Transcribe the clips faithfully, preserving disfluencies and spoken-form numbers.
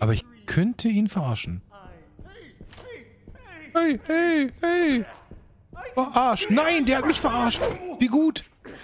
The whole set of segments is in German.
Aber ich könnte ihn verarschen. Hey, hey, hey. Verarscht. Nein, der hat mich verarscht. Wie gut.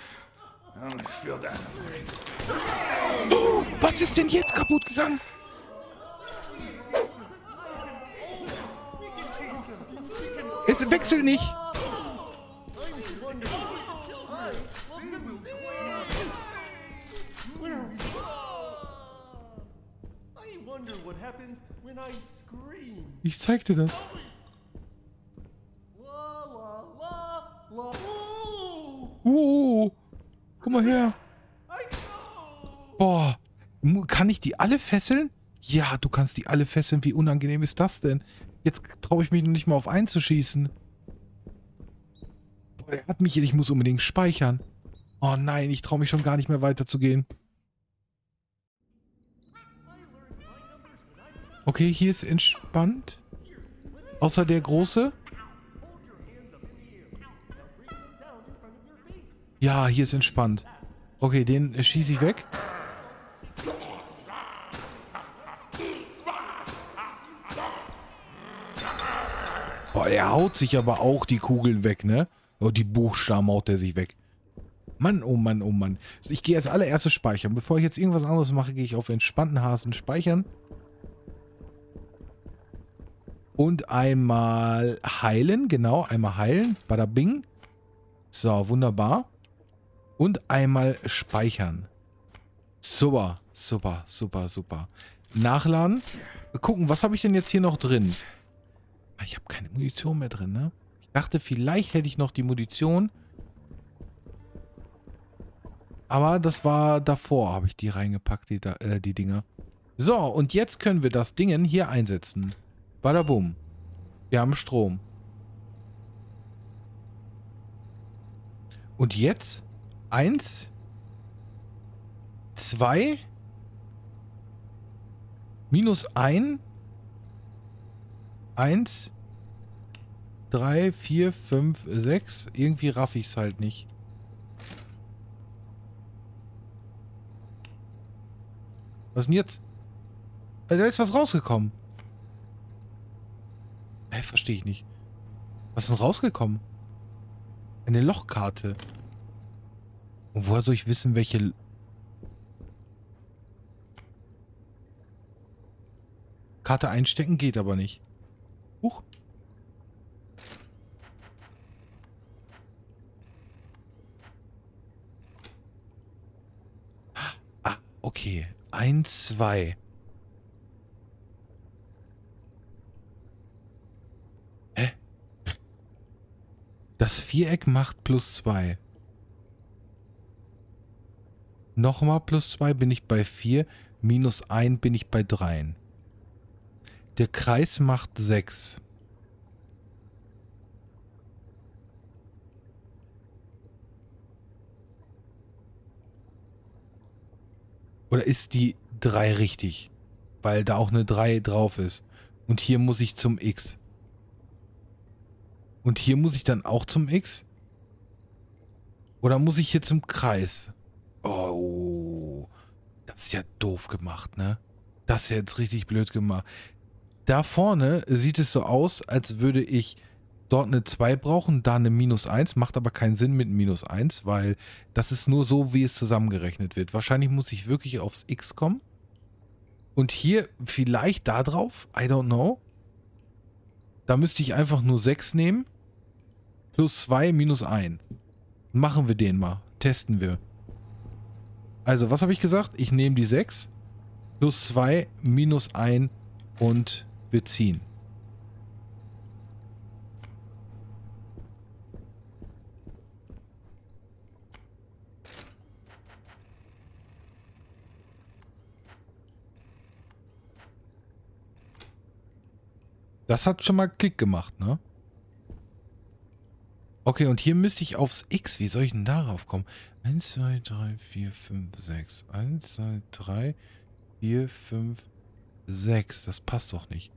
Oh, was ist denn jetzt kaputt gegangen? Es wechselt nicht. Ich zeig dir das. Oh, guck mal her. Boah, kann ich die alle fesseln? Ja, du kannst die alle fesseln. Wie unangenehm ist das denn? Jetzt traue ich mich noch nicht mal auf einen zu schießen. Boah, der hat mich hier. Ich muss unbedingt speichern. Oh nein, ich traue mich schon gar nicht mehr weiterzugehen. Okay, hier ist entspannt. Außer der Große. Ja, hier ist entspannt. Okay, den äh, schieße ich weg. Boah, der haut sich aber auch die Kugeln weg, ne? Oh, die Buchstaben haut der sich weg. Mann, oh Mann, oh Mann. Ich gehe als allererstes speichern. Bevor ich jetzt irgendwas anderes mache, gehe ich auf entspannten Hasen speichern. Und einmal heilen, genau, einmal heilen. Bada bing. So, wunderbar. Und einmal speichern. Super, super, super, super. Nachladen. Gucken, was habe ich denn jetzt hier noch drin? Ich habe keine Munition mehr drin, ne? Ich dachte, vielleicht hätte ich noch die Munition. Aber das war davor, habe ich die reingepackt, die, äh, die Dinger. So, und jetzt können wir das Ding hier einsetzen. Badabum. Wir haben Strom. Und jetzt? Eins. Zwei. Minus ein. Eins. Drei, vier, fünf, sechs. Irgendwie raff ich es halt nicht. Was denn jetzt? Da ist was rausgekommen. Hä, verstehe ich nicht. Was ist denn rausgekommen? Eine Lochkarte. Und woher soll ich wissen, welche... Karte einstecken geht aber nicht. Huch. Ah, okay. Eins, zwei. Hä? Das Viereck macht plus zwei. Nochmal plus zwei bin ich bei vier. Minus ein bin ich bei drei. Der Kreis macht sechs. Oder ist die drei richtig? Weil da auch eine drei drauf ist. Und hier muss ich zum X. Und hier muss ich dann auch zum X? Oder muss ich hier zum Kreis? Oh, das ist ja doof gemacht, ne? Das ist ja jetzt richtig blöd gemacht. Da vorne sieht es so aus, als würde ich dort eine zwei brauchen, da eine minus eins. Macht aber keinen Sinn mit minus eins, weil das ist nur so, wie es zusammengerechnet wird. Wahrscheinlich muss ich wirklich aufs X kommen. Und hier vielleicht da drauf. I don't know. Da müsste ich einfach nur sechs nehmen. Plus zwei, minus eins. Machen wir den mal. Testen wir. Also, was habe ich gesagt? Ich nehme die sechs. Plus zwei, minus eins und wir ziehen. Das hat schon mal Klick gemacht, ne? Okay, und hier müsste ich aufs X. Wie soll ich denn darauf kommen? eins, zwei, drei, vier, fünf, sechs. eins, zwei, drei, vier, fünf, sechs. Das passt doch nicht.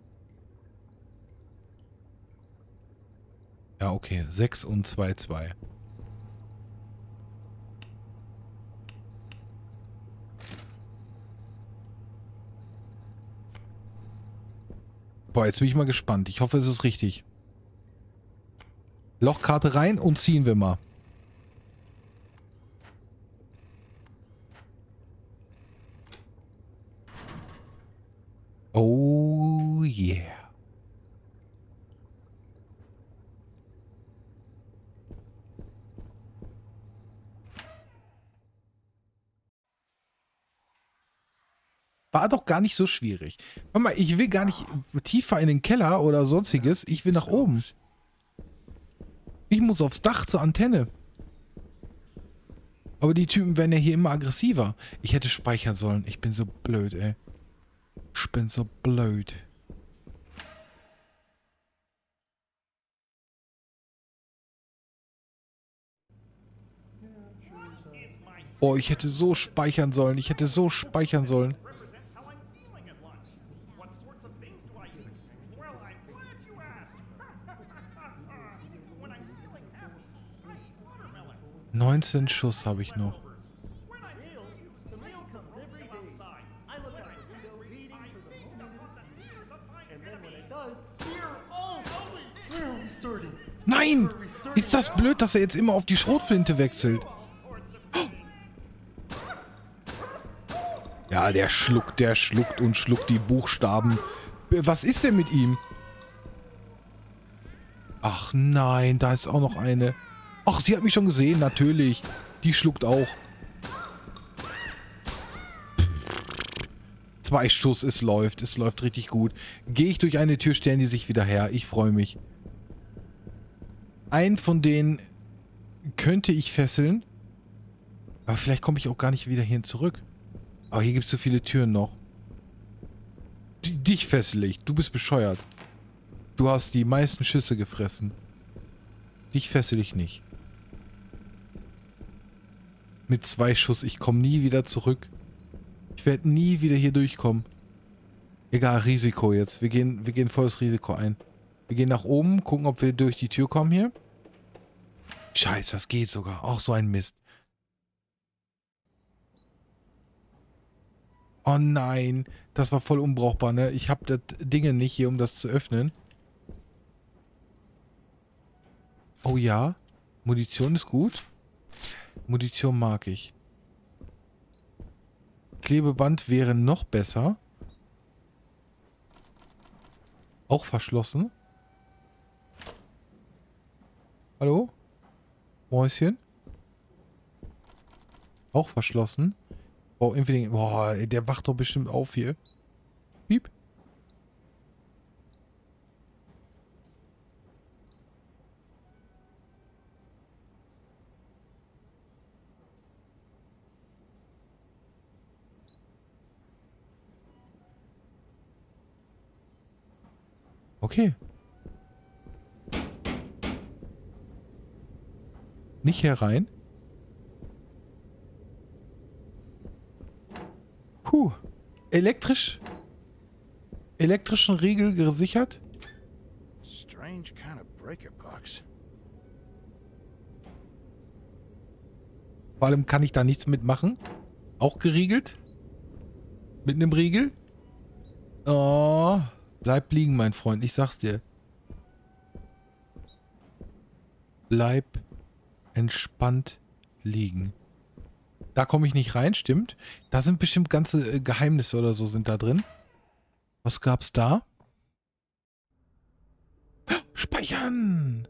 Ja, okay. sechs und zwei, zwei. Boah, jetzt bin ich mal gespannt. Ich hoffe, es ist richtig. Lochkarte rein und ziehen wir mal. Oh yeah. War doch gar nicht so schwierig. Hör mal, ich will gar nicht tiefer in den Keller oder sonstiges. Ich will nach oben. Ich muss aufs Dach zur Antenne. Aber die Typen werden ja hier immer aggressiver. Ich hätte speichern sollen. Ich bin so blöd, ey. Ich bin so blöd. Oh, ich hätte so speichern sollen. Ich hätte so speichern sollen. neunzehn Schuss habe ich noch. Nein! Ist das blöd, dass er jetzt immer auf die Schrotflinte wechselt? Ja, der schluckt, der schluckt und schluckt die Buchstaben. Was ist denn mit ihm? Ach nein, da ist auch noch eine. Ach, sie hat mich schon gesehen, natürlich. Die schluckt auch. Zwei Schuss, es läuft. Es läuft richtig gut. Gehe ich durch eine Tür, stellen die sich wieder her. Ich freue mich. Einen von denen könnte ich fesseln. Aber vielleicht komme ich auch gar nicht wieder hierhin zurück. Aber hier gibt es so viele Türen noch. D- dich fessel ich. Du bist bescheuert. Du hast die meisten Schüsse gefressen. Dich fessel ich nicht. Mit zwei Schuss. Ich komme nie wieder zurück. Ich werde nie wieder hier durchkommen. Egal, Risiko jetzt. Wir gehen, wir gehen volles Risiko ein. Wir gehen nach oben, gucken, ob wir durch die Tür kommen hier. Scheiße, das geht sogar. Auch so ein Mist. Oh nein. Das war voll unbrauchbar, ne? Ich habe das Ding nicht hier, um das zu öffnen. Oh ja. Munition ist gut. Munition mag ich. Klebeband wäre noch besser. Auch verschlossen. Hallo? Mäuschen? Auch verschlossen. Oh, irgendwie. Boah, der wacht doch bestimmt auf hier. Piep. Okay. Nicht herein. Puh. Elektrisch. Elektrischen Riegel gesichert. Strange kind of breaker box. Vor allem kann ich da nichts mitmachen. Auch geriegelt. Mit einem Riegel. Oh. Bleib liegen, mein Freund. Ich sag's dir. Bleib entspannt liegen. Da komme ich nicht rein, stimmt. Da sind bestimmt ganze äh, Geheimnisse oder so sind da drin. Was gab's da? Speichern!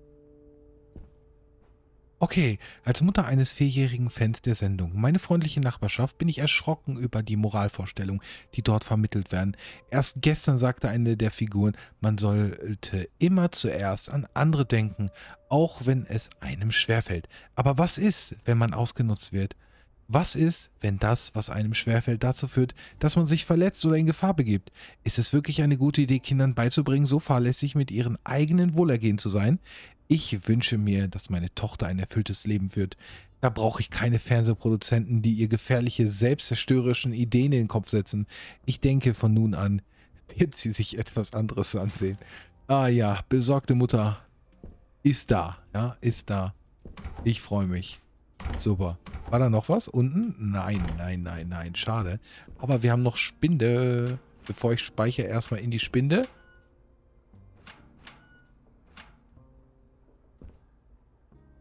Okay, als Mutter eines vierjährigen Fans der Sendung Meine freundliche Nachbarschaft bin ich erschrocken über die Moralvorstellungen, die dort vermittelt werden. Erst gestern sagte eine der Figuren, man sollte immer zuerst an andere denken, auch wenn es einem schwerfällt. Aber was ist, wenn man ausgenutzt wird? Was ist, wenn das, was einem schwerfällt, dazu führt, dass man sich verletzt oder in Gefahr begibt? Ist es wirklich eine gute Idee, Kindern beizubringen, so fahrlässig mit ihrem eigenen Wohlergehen zu sein? Ich wünsche mir, dass meine Tochter ein erfülltes Leben führt. Da brauche ich keine Fernsehproduzenten, die ihr gefährliche, selbstzerstörerischen Ideen in den Kopf setzen. Ich denke, von nun an wird sie sich etwas anderes ansehen. Ah ja, besorgte Mutter ist da, ja, ist da. Ich freue mich. Super. War da noch was unten? Nein, nein, nein, nein, schade. Aber wir haben noch Spinde. Bevor ich speichere, erstmal in die Spinde.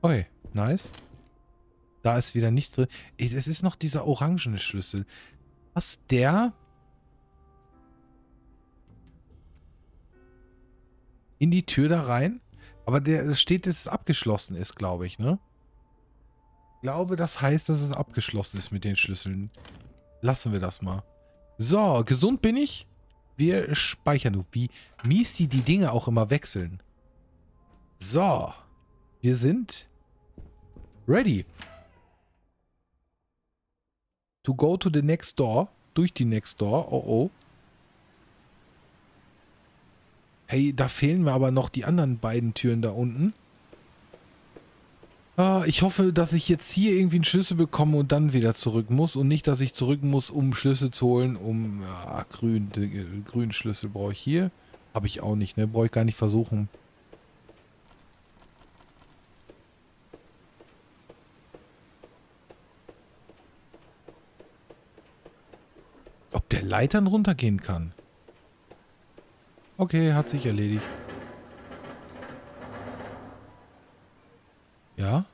Okay, nice. Da ist wieder nichts drin. Es ist noch dieser orangene Schlüssel. Was der in die Tür da rein? Aber der steht, dass es abgeschlossen ist, glaube ich, ne? Ich glaube, das heißt, dass es abgeschlossen ist mit den Schlüsseln. Lassen wir das mal. So, gesund bin ich. Wir speichern nur. Wie mies die die Dinge auch immer wechseln. So. Wir sind ready. To go to the next door. Durch die next door. Oh oh. Hey, da fehlen mir aber noch die anderen beiden Türen da unten. Ah, ich hoffe, dass ich jetzt hier irgendwie einen Schlüssel bekomme und dann wieder zurück muss. Und nicht, dass ich zurück muss, um Schlüssel zu holen. Um, ja, grün, den grünen Schlüssel brauche ich hier. Habe ich auch nicht, ne? Brauche ich gar nicht versuchen. Ob der Leitern runtergehen kann? Okay, hat sich erledigt. Ja?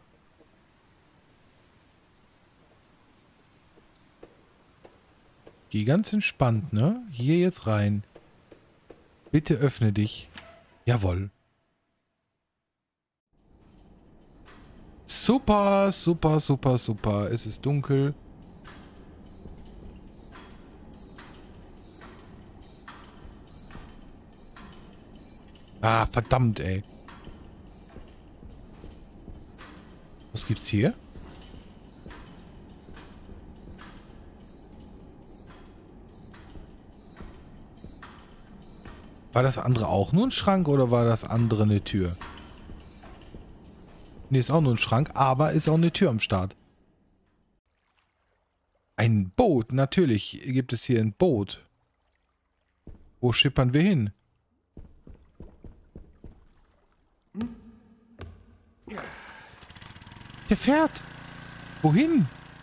Geh ganz entspannt, ne? Hier jetzt rein. Bitte öffne dich. Jawohl. Super, super, super, super. Es ist dunkel. Ah, verdammt, ey. Was gibt's hier? War das andere auch nur ein Schrank oder war das andere eine Tür? Ne, ist auch nur ein Schrank, aber ist auch eine Tür am Start. Ein Boot, natürlich gibt es hier ein Boot. Wo schippern wir hin? Der fährt. Wohin?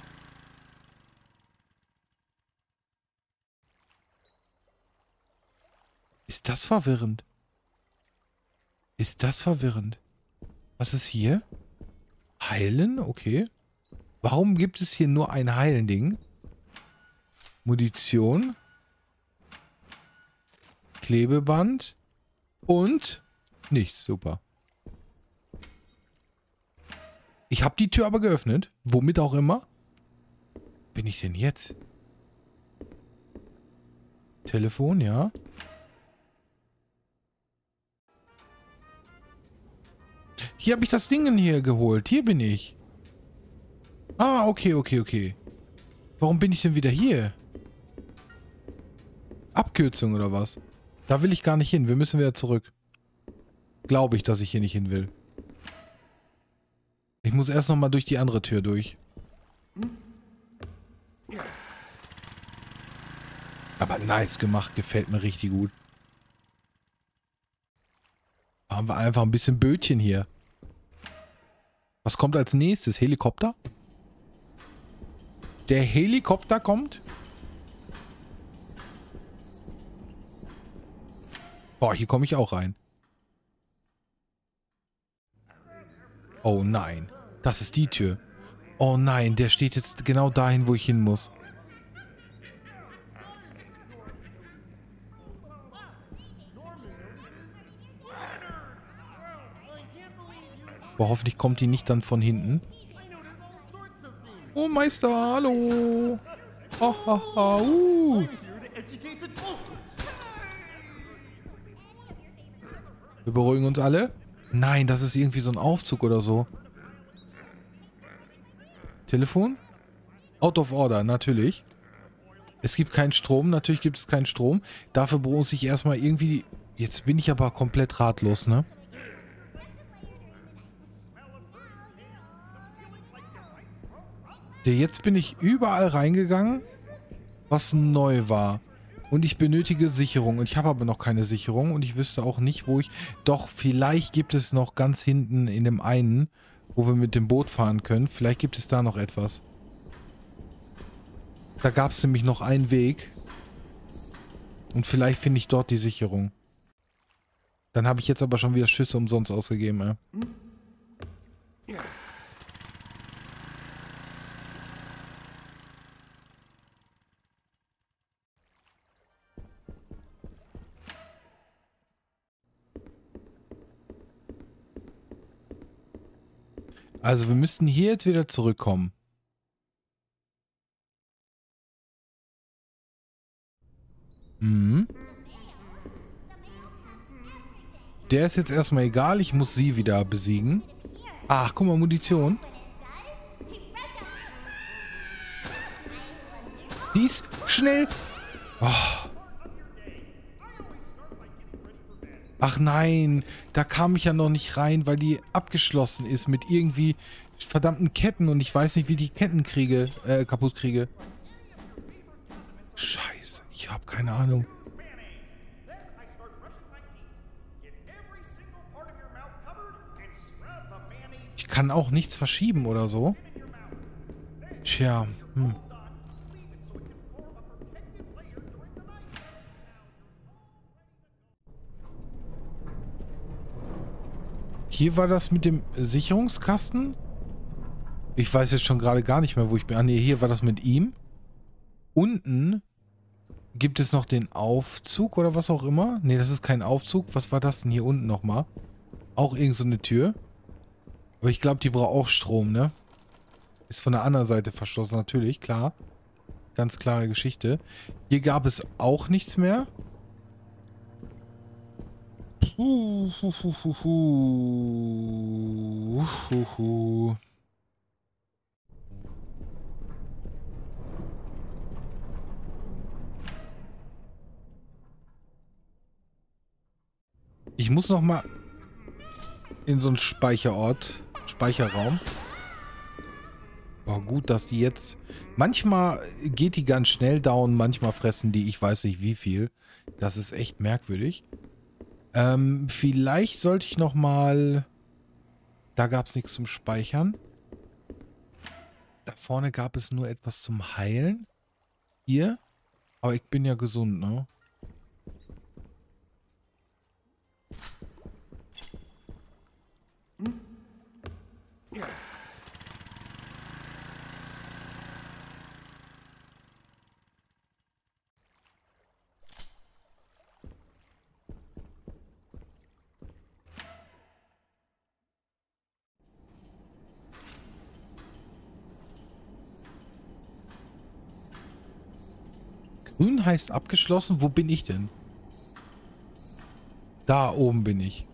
Ist das verwirrend? Ist das verwirrend? Was ist hier? Heilen? Okay. Warum gibt es hier nur ein Heilending? Munition. Klebeband. Und nichts. Super. Ich habe die Tür aber geöffnet. Womit auch immer. Bin ich denn jetzt? Telefon, ja. Hier habe ich das Ding hier geholt. Hier bin ich. Ah, okay, okay, okay. Warum bin ich denn wieder hier? Abkürzung oder was? Da will ich gar nicht hin. Wir müssen wieder zurück. Glaube ich, dass ich hier nicht hin will. Ich muss erst noch mal durch die andere Tür durch. Aber nice gemacht. Gefällt mir richtig gut. Haben wir einfach ein bisschen Bötchen hier. Was kommt als nächstes? Helikopter? Der Helikopter kommt? Boah, hier komme ich auch rein. Oh nein. Das ist die Tür. Oh nein, der steht jetzt genau dahin, wo ich hin muss. Boah, hoffentlich kommt die nicht dann von hinten. Oh, Meister, hallo. Oh, oh, oh, uh. Wir beruhigen uns alle. Nein, das ist irgendwie so ein Aufzug oder so. Telefon? Out of order, natürlich. Es gibt keinen Strom, natürlich gibt es keinen Strom. Dafür muss ich erstmal irgendwie... Jetzt bin ich aber komplett ratlos, ne? Jetzt bin ich überall reingegangen, was neu war. Und ich benötige Sicherung. Und ich habe aber noch keine Sicherung. Und ich wüsste auch nicht, wo ich... Doch, vielleicht gibt es noch ganz hinten in dem einen, wo wir mit dem Boot fahren können. Vielleicht gibt es da noch etwas. Da gab es nämlich noch einen Weg. Und vielleicht finde ich dort die Sicherung. Dann habe ich jetzt aber schon wieder Schüsse umsonst ausgegeben, ey. Also wir müssten hier jetzt wieder zurückkommen. Mhm. Der ist jetzt erstmal egal. Ich muss sie wieder besiegen. Ach, guck mal, Munition. Die ist schnell. Oh. Ach nein, da kam ich ja noch nicht rein, weil die abgeschlossen ist mit irgendwie verdammten Ketten und ich weiß nicht, wie die Ketten kriege, äh, kaputt kriege. Scheiße, ich habe keine Ahnung. Ich kann auch nichts verschieben oder so. Tja, hm. Hier war das mit dem Sicherungskasten. Ich weiß jetzt schon gerade gar nicht mehr, wo ich bin. Ah, nee, hier war das mit ihm. Unten gibt es noch den Aufzug oder was auch immer. Nee, das ist kein Aufzug. Was war das denn hier unten nochmal? Auch irgend so eine Tür. Aber ich glaube, die braucht auch Strom, ne? Ist von der anderen Seite verschlossen, natürlich, klar. Ganz klare Geschichte. Hier gab es auch nichts mehr. Puh, hu, hu, hu, hu. Hu, hu. Ich muss noch mal in so einen Speicherort, Speicherraum. Boah, gut, dass die jetzt... Manchmal geht die ganz schnell down, manchmal fressen die, ich weiß nicht wie viel. Das ist echt merkwürdig. Ähm, vielleicht sollte ich noch mal... Da gab es nichts zum Speichern. Da vorne gab es nur etwas zum Heilen. Hier. Aber ich bin ja gesund, ne? Ja. Grün heißt abgeschlossen. Wo bin ich denn? Da oben bin ich.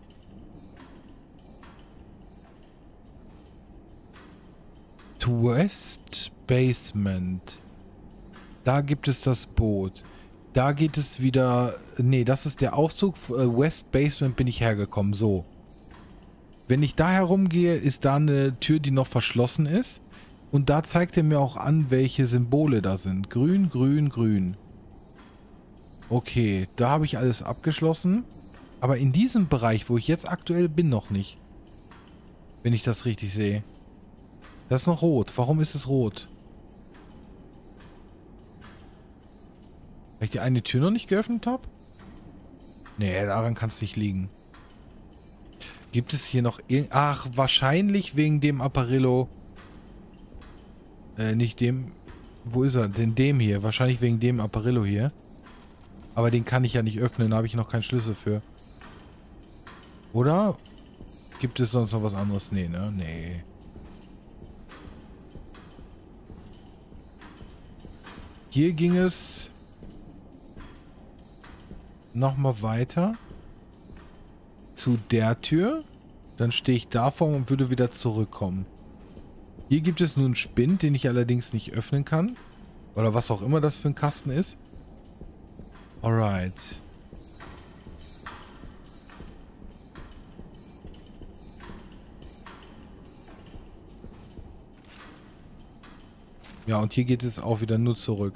To West Basement. Da gibt es das Boot. Da geht es wieder... Nee, das ist der Aufzug. West Basement bin ich hergekommen. So. Wenn ich da herumgehe, ist da eine Tür, die noch verschlossen ist. Und da zeigt er mir auch an, welche Symbole da sind. Grün, grün, grün. Okay, da habe ich alles abgeschlossen. Aber in diesem Bereich, wo ich jetzt aktuell bin, noch nicht. Wenn ich das richtig sehe. Das ist noch rot. Warum ist es rot? Weil ich die eine Tür noch nicht geöffnet habe? Nee, daran kann es nicht liegen. Gibt es hier noch irgend... Ach, wahrscheinlich wegen dem Apparillo. Äh, nicht dem... Wo ist er? Den dem hier. Wahrscheinlich wegen dem Apparillo hier. Aber den kann ich ja nicht öffnen. Da habe ich noch keinen Schlüssel für. Oder? Gibt es sonst noch was anderes? Nee, ne? Nee. Hier ging es nochmal weiter zu der Tür. Dann stehe ich davor und würde wieder zurückkommen. Hier gibt es nun einen Spind, den ich allerdings nicht öffnen kann. Oder was auch immer das für ein Kasten ist. Alright. Ja, und hier geht es auch wieder nur zurück.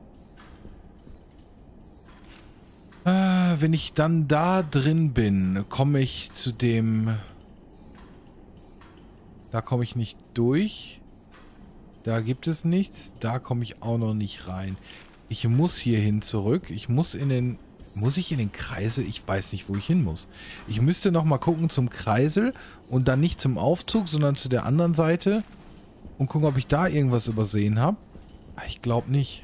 Äh, wenn ich dann da drin bin, komme ich zu dem... Da komme ich nicht durch. Da gibt es nichts. Da komme ich auch noch nicht rein. Ich muss hierhin zurück. Ich muss in den Muss ich in den Kreisel? Ich weiß nicht, wo ich hin muss. Ich müsste noch mal gucken zum Kreisel und dann nicht zum Aufzug, sondern zu der anderen Seite und gucken, ob ich da irgendwas übersehen habe. Ich glaube nicht.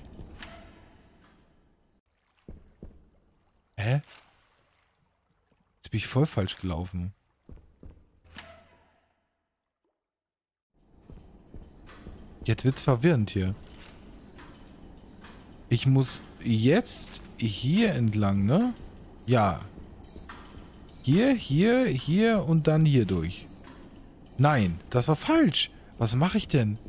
Hä? Jetzt bin ich voll falsch gelaufen. Jetzt wird's verwirrend hier. Ich muss jetzt hier entlang, ne? Ja. Hier, hier, hier und dann hier durch. Nein, das war falsch. Was mache ich denn?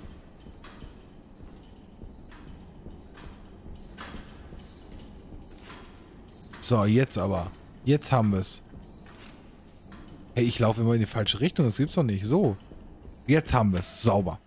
So, jetzt aber. Jetzt haben wir es. Hey, ich laufe immer in die falsche Richtung. Das gibt's doch nicht. So. Jetzt haben wir es. Sauber.